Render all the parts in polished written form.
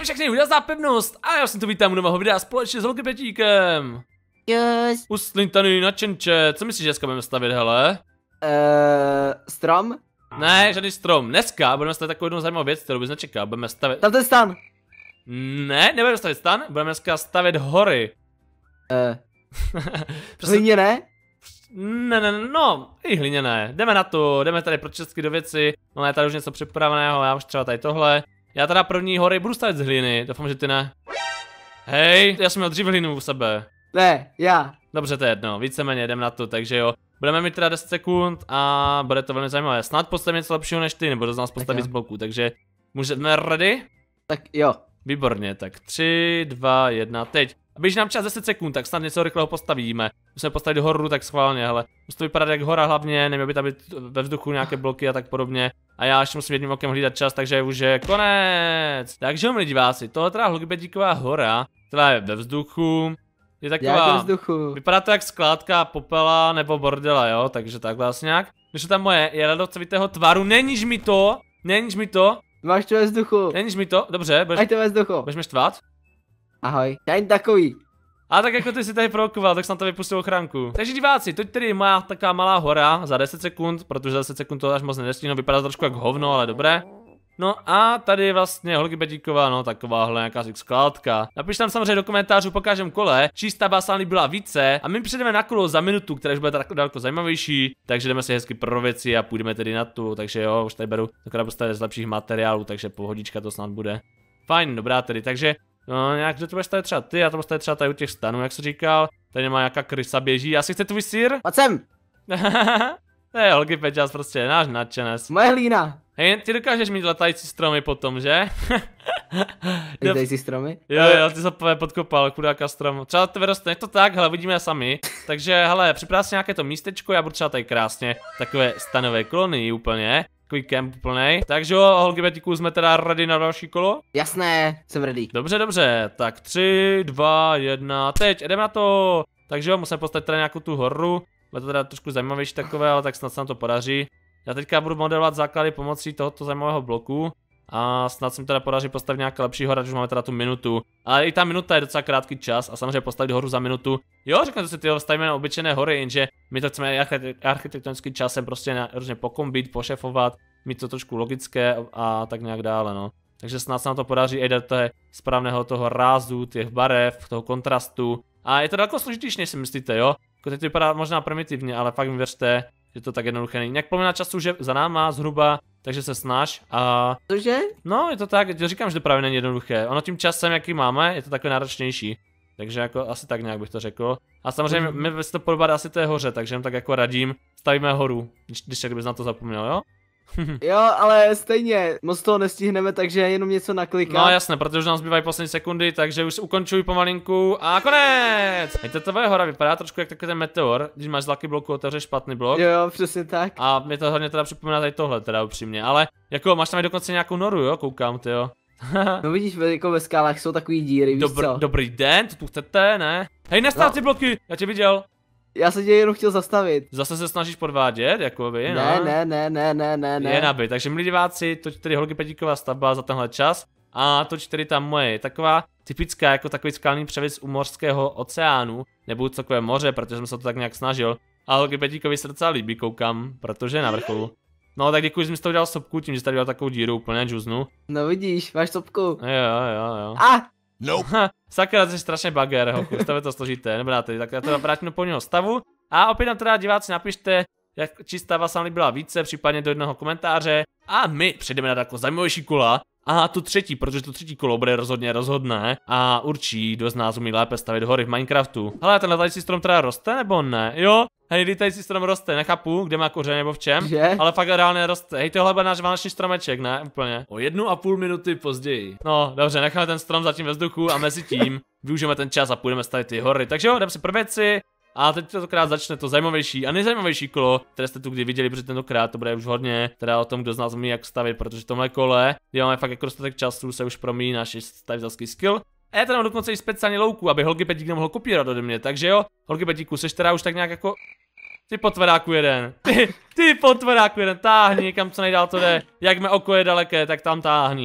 všechny, udělal za pevnost a já jsem tu vítám u nového videa společně s Holkypetíkem. Yes. Uslintaný načenče, co myslíš, že dneska budeme stavět, hele? Strom? Ne, žádný strom, dneska budeme stavět takovou jednu zajímavou věc, kterou bys nečekal, budeme stavět... Tam ten stan. Ne, nebudeme stavět stan, budeme dneska stavět hory. Hliněné? No, i hliněné, jdeme na to, jdeme tady pro česky do věci, no je tady už něco připraveného, já už třeba tady tohle. Já teda první hory budu stavět z hliny, doufám, že ty ne. Hej, já jsem měl dřív hlinu u sebe. Ne, já. Dobře, to je jedno, víceméně jdem na to, takže jo. Budeme mít teda 10 sekund a bude to velmi zajímavé. Snad postavím něco lepšího než ty, nebo to z nás postavit z bloků, takže můžeme ready? Tak jo. Výborně, tak 3, 2, 1, teď. A běží nám čas 10 sekund, tak snad něco rychlého postavíme. Musíme postavit horu, tak schválně, hele. Musí to vypadat jak hora hlavně, neměl by tam být ve vzduchu nějaké bloky a tak podobně. A já ještě musím jedním okem hlídat čas, takže už je konec. Takže milí diváci, tohle teda Holkypetíková hora, která je ve vzduchu. Je taková, vypadá to jak skládka popela nebo bordela, jo, takže takhle asi nějak. Když to tam moje je ledovcovitého tvaru, neníž mi to. Máš to ve vzduchu. Neníž mi to, dobře, Máš to ve vzduchu. budeš mě štvát? Ahoj, já jen takový. A tak jako ty si tady provokoval, tak jsem to vypustil ochranku. Takže diváci, teď tedy má taková malá hora za 10 sekund, protože za 10 sekund to až moc nedestíhnu, vypadá trošku jak hovno, ale dobré. No a tady vlastně Holkypetíková, no takováhle nějaká skládka. Napište tam samozřejmě do komentářů po každém kole, čí stavba se vám líbila více a my přijdeme na kolo za minutu, které už bude daleko zajímavější, takže jdeme si hezky pro věci a půjdeme tedy na tu, takže jo, už tady beru taková postavit z lepších materiálů, takže pohodička to snad bude. Fajn, dobrá tedy, takže no nějak, kde to budeš tady třeba ty, já to budu tady třeba tady u těch stanů, jak jsi říkal, tady nemá nějaká krysa běží, já si chci tvůj sýr? Pojď sem. To je Holkypeťas prostě, náš nadšenec. Moje hlína. Hej, ty dokážeš mít letající stromy potom, že? Letající stromy? Jo, ty se podkopal, chudáka strom. Třeba to vyroste, to tak, hele, vidíme sami. Takže, hele, připrav si nějaké to místečko, já budu třeba tady krásně, takové stanové kolony úplně. Takový kemp úplnej. Takže jo, Holkypetíku, jsme teda ready na další kolo? Jasné, jsem ready. Dobře, tak 3, 2, 1, teď, jdeme na to. Takže jo, musíme postavit teda nějakou tu horu. Bude to teda trošku zajímavější takové, ale tak snad se nám to podaří. Já teďka budu modelovat základy pomocí tohoto zajímavého bloku. A snad se mi teda podaří postavit nějaké lepší hora, už máme teda tu minutu. Ale i ta minuta je docela krátký čas a samozřejmě postavit horu za minutu. Jo, řekněte si, tyho stavíme na obyčejné hory, jenže my to chceme architektonickým časem prostě různě pokombit, pošefovat, mít to trošku logické a tak nějak dále, no. Takže snad se nám to podaří i do toho správného toho rázu, těch barev, toho kontrastu. A je to daleko složitější, než si myslíte, jo? Jako teď to vypadá možná primitivně, ale fakt mi věřte, že to tak jednoduché není. Nějak polovina času, že za náma zhruba, takže se snaž a... Cože? No, je to tak, říkám, že to právě není jednoduché. Ono tím časem, jaký máme, je to takové náročnější. Takže jako asi tak nějak bych to řekl. A samozřejmě mi se to podobá asi té hoře, takže jen tak jako radím, stavíme horu, když tak bys na to zapomněl, jo? Jo, ale stejně, moc toho nestihneme, takže jenom něco naklikám. No jasné, protože už nám zbývají poslední sekundy, takže už ukončuji pomalinku a konec! Hej, tvoje hora vypadá trošku jak takový ten meteor, když máš z lucky bloku otevřeš špatný blok. Jo, přesně tak. A mě to hodně teda připomíná tady tohle teda upřímně, ale jako máš tam i dokonce nějakou noru, jo, koukám, ty jo. No vidíš, jako ve skálách jsou takový díry, víš co? Dobrý den, to tu chcete, ne? Hej, nestát ty bloky, já tě viděl. Já se tě jenom chtěl zastavit. Zase se snažíš podvádět, jakoby, no? Ne. Je nabit, takže milí diváci, toč tedy Holkypetíková stavba za tenhle čas. A toč tedy ta moje je taková typická, jako takový skalní převis u mořského oceánu, nebo takové moře, protože jsem se to tak nějak snažil. A Holkypetíkovi se docela líbí, koukám, protože je na vrcholu. No tak děkuji, že jsi mi z toho udělal sopku, tím, že jsi tady dělal takovou díru úplně džuznu. No vidíš, máš sopku. Jo. Nope. Sakra, to je strašně bager, hochu, to to složité, nebrá tedy, tak já to vrátím do původního stavu. A opět nám teda diváci napište, jak čí stavba se vám líbila více, případně do jednoho komentáře. A my přejdeme na takovou zajímavější kola. A tu třetí, protože to třetí kolo bude rozhodně rozhodné a určí, kdo z nás umí lépe stavit hory v Minecraftu. Hele, ten letající strom teda roste, nebo ne? Jo? Hej, letající strom roste, nechápu, kde má kořen nebo v čem, že? Ale fakt reálně roste. Hej, tohle bude náš vánoční stromeček, ne? Úplně. O 1,5 minuty později. No, dobře, necháme ten strom zatím ve vzduchu a mezi tím využijeme ten čas a půjdeme stavit ty hory. Takže jo, jdeme si pro věci. A teď tentokrát začne to zajímavější a nejzajímavější kolo, které jste tu kdy viděli, protože tentokrát to bude už hodně, teda o tom, kdo z nás umí jak stavit, protože v tomhle kole, kdy máme fakt jako dostatek času, se už promíjí náš stavitelský skill. A je to dokonce i speciální louku, aby Holkypetík nemohl kopírovat ode mě, takže jo, Holkypetíku, seš teda už tak nějak jako... Ty potvrdáku jeden, ty potvrdáku jeden, táhni, kam co nejdál to jde, jak mé oko je daleké, tak tam táhni.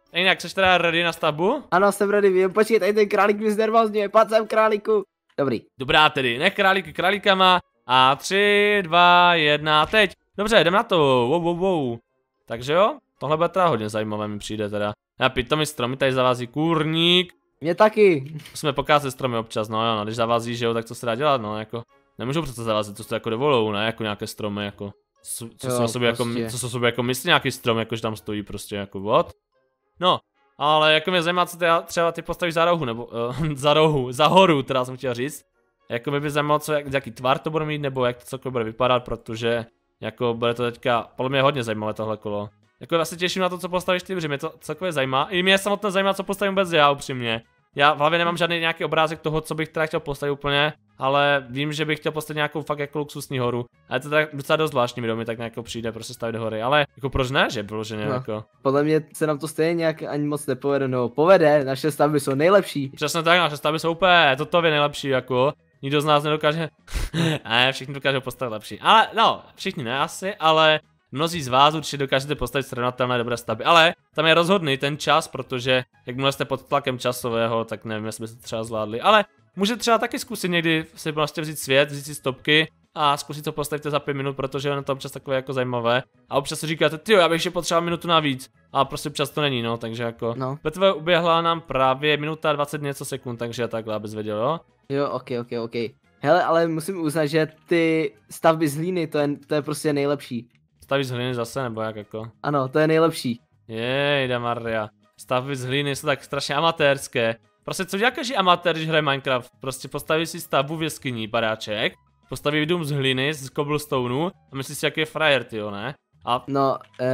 Jinak, jsi teda ready na stavbu? Ano, jsem ready, počkej, tady ten králík mi znervozňuje, pojď sem králíku. Dobrý. Dobrá tedy, nech králíky králíkama a 3, 2, 1, teď. Dobře, jdem na to, wow. Takže jo, tohle bude teda hodně zajímavé, mi přijde teda. Já pitomý stromy, tady zavází kůrník. Mě taky. Musíme pokázat stromy občas, no jo, no, když zavází, že jo, tak co se dá dělat, no, jako. Nemůžu přece zavázet, co to jako dovolou, ne, jako nějaké stromy, jako. Co se o sobě jako myslí nějaký strom, jako že tam stojí prostě, jako what? No, ale jako mě zajímá, co třeba ty postavíš za rohu, nebo za horu, teda jsem chtěl říct. Jako by zajímalo, jaký tvar to bude mít, nebo jak to celkově bude vypadat, protože jako bude to teďka, podle mě hodně zajímavé tohle kolo. Jako já se těším na to, co postavíš ty, protože mě to celkově zajímá. I mě samotné zajímá, co postavím vůbec já, upřímně. Já v hlavě nemám žádný nějaký obrázek toho, co bych teda chtěl postavit úplně, ale vím, že bych chtěl postavit nějakou fakt jako luxusní horu. A je to tak docela dost zvláštní, mi tak nějak přijde prostě stavit hory, ale jako proč ne, že vyloženě no, jako. Podle mě se nám to stejně nějak ani moc nepovede, no povede, naše stavby jsou nejlepší. Přesně tak, naše stavby jsou úplně totově nejlepší, jako. Nikdo z nás nedokáže, ne, všichni dokážou postavit lepší, ale no, všichni ne asi, ale mnozí z vás určitě dokážete postavit srovnatelné dobré stavby, ale tam je rozhodný ten čas, protože jakmile jste pod tlakem časového, tak nevím, jestli byste třeba zvládli, ale můžete třeba taky zkusit někdy si prostě vzít svět, vzít si stopky a zkusit to postavit za 5 minut, protože je to občas takové jako zajímavé a občas si říkáte, tyjo, já bych ještě potřeboval minutu navíc a prostě občas to není, no, takže jako, Betve uběhla nám právě minuta 20 něco sekund, takže takhle, abys věděl, jo? Jo, ok. Hele, ale musím uznat, že ty stavby z hlíny, to je prostě nejlepší. Stavby z hlíny zase, nebo jak jako? Ano, to je nejlepší. Jejda Maria. Stavby z hlíny jsou tak strašně amatérské. Prostě co dělá každý amatér, když hraje Minecraft? Prostě postaví si stavbu v jeskyni, baráček, postaví dům z hlíny, z cobblestoneu a myslí si, jaký je frajer, tyjo, ne? A no,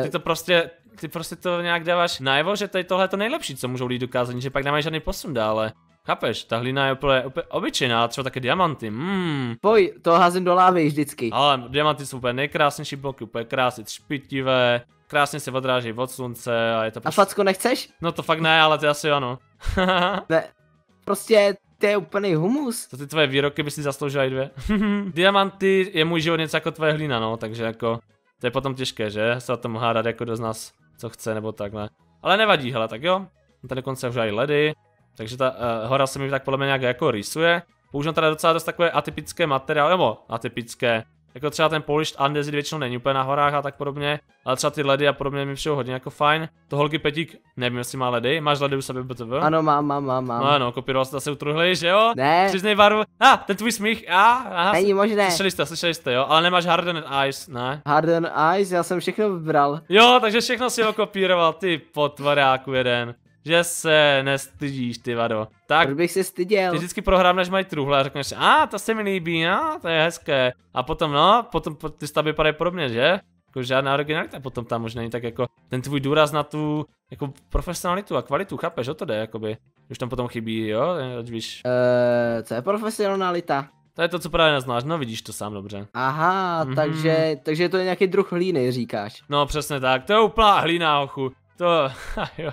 ty prostě to nějak dáváš najevo, že tady tohle je to nejlepší, co můžou lidi dokázat, že pak nemají žádný posun dále. Chápeš, ta hlína je úplně obyčejná, třeba také diamanty, Poj, to házím do lávy vždycky. Ale diamanty jsou úplně nejkrásnější bloky, úplně krásně třpitivé, krásně se odrážejí od slunce a je to prostě... A facko nechceš? No to fakt ne, ale ty asi ano. Ne, prostě to je úplný humus. To ty tvoje výroky by si zasloužila i 2. Diamanty je můj život něco jako tvoje hlína, no, takže jako, to je potom těžké, že? Se o tom hádat jako kdo z nás co chce nebo takhle. Ale nevadí, hele, tak jo, tady dokonce už i ledy. Takže ta hora se mi tak podle mě nějak jako rýsuje. Používám teda docela dost takové atypické materiály, nebo atypické. Jako třeba ten polished andezit většinou není úplně na horách a tak podobně. Ale třeba ty ledy a podobně mi přijou hodně jako fajn. To holky Petík, nevím jestli má ledy. Máš ledy u sebe BTV? Ano, mám. No ano, kopíroval jsi zase utruhlej, že jo? Ne. Přiznej barvu. Ten tvůj smích, aha. Není možné. Slyšeli jste, jo? Ale nemáš hardened eyes, ne? Hardened eyes, já jsem všechno vybral. Jo, takže všechno si ho kopíroval, ty potvoráku jeden. Že se nestydíš, ty vado. Tak, proč bych se styděl? Ty vždycky prohrám, než mají truhle a řekneš si, to se mi líbí, to je hezké. A potom potom ty stavby vypadají podobně, že? Jako žádná originalita potom tam možná není tak jako ten tvůj důraz na tu jako profesionalitu a kvalitu, chápeš, o to jde, jakoby. Už tam potom chybí, jo, víš. Co je profesionalita? To je to, co právě neznáš, no vidíš to sám dobře. Aha, takže to je nějaký druh hlíny, říkáš. No přesně tak, to je úplná hlína, ochu. To, jo.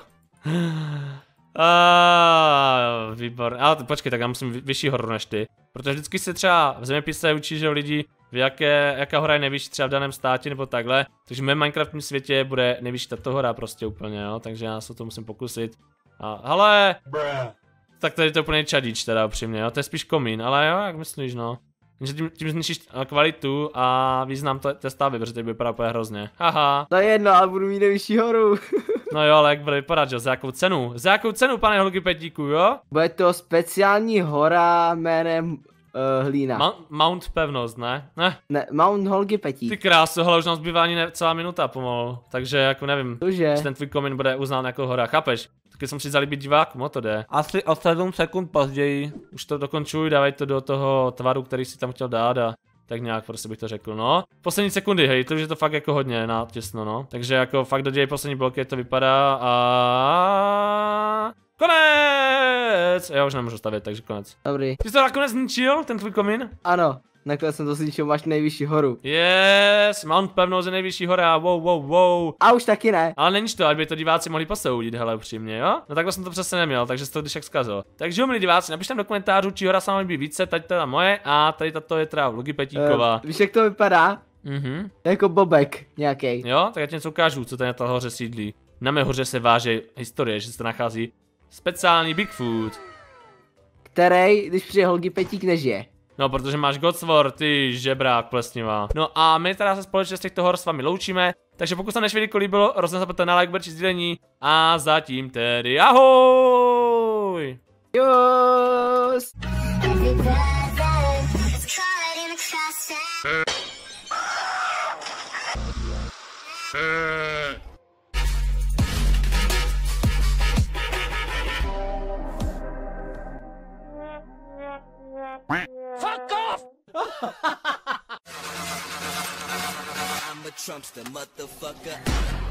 Výborně, ale počkej, tak já musím vyšší horu než ty. Protože vždycky se třeba v zeměpise učí, že lidi, jaká hora je nejvyšší třeba v daném státě nebo takhle. Takže v mém Minecraftním světě bude nejvyšší tato hora prostě úplně, jo. Takže já se to musím pokusit. Hele, tak tady to je úplně čadíč teda upřímně, jo. To je spíš komín, ale jo, jak myslíš, no. Takže tím zničíš kvalitu a význam té stavby, protože to vypadá úplně hrozně. Haha. To je jedno, ale budu mít nejvyšší horu. No jo, ale jak bude vypadat, že? Za jakou cenu? Za jakou cenu, pane holky Petíku, jo? Bude to speciální hora jménem hlína. Mount pevnost, ne? Ne, Mount holky Petík. Ty krásu, hele, už nám zbývá ani celá minuta pomalu. Takže jako nevím, že ten tvůj komín bude uznán jako hora, chápeš? Taky jsem si zalíbit divákům, o to jde. Asi o 7 sekund později. Už to dokončuj, dávej to do toho tvaru, který si tam chtěl dát a tak nějak prostě bych to řekl, no. Poslední sekundy, hej, to už je to fakt jako hodně nátěsno, no. Takže jako fakt dodělej poslední bloky, jak to vypadá a konec! Já už nemůžu stavět, takže konec. Dobrý. Ty jsi to nakonec zničil, ten tvůj komín? Ano, nakonec jsem to zničil, máš nejvyšší horu. Yes, Mount pevnost je nejvyšší hora, wow. A už taky ne. Ale není to, aby to diváci mohli posoudit, hele, upřímně, jo? No takhle jsem to přesně neměl, takže jsi to když jak zkazil. Takže milí diváci, napište do komentářů, či hora se vám líbí více, tady teda moje a tady tato je teda Logi Petíková. Víš, jak to vypadá? Jako bobek nějaký. Jo, tak já ti něco ukážu, co tady na té hoře sídlí. na mé hoře se váže historie, že se nachází speciální Bigfoot. Který, když přijde Holgi Petík, nežije. No, protože máš Godsword, ty žebrák plesnivá. No a my teda se společně z těchto hor s vámi loučíme, takže pokud se naše video líbilo, rozeznete na like, či sdílení a zatím tedy ahoj! Jos! Fuck off! I'm a Trumpster, motherfucker.